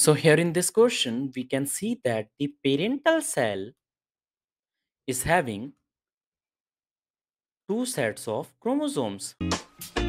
So here in this question, we can see that the parental cell is having two sets of chromosomes.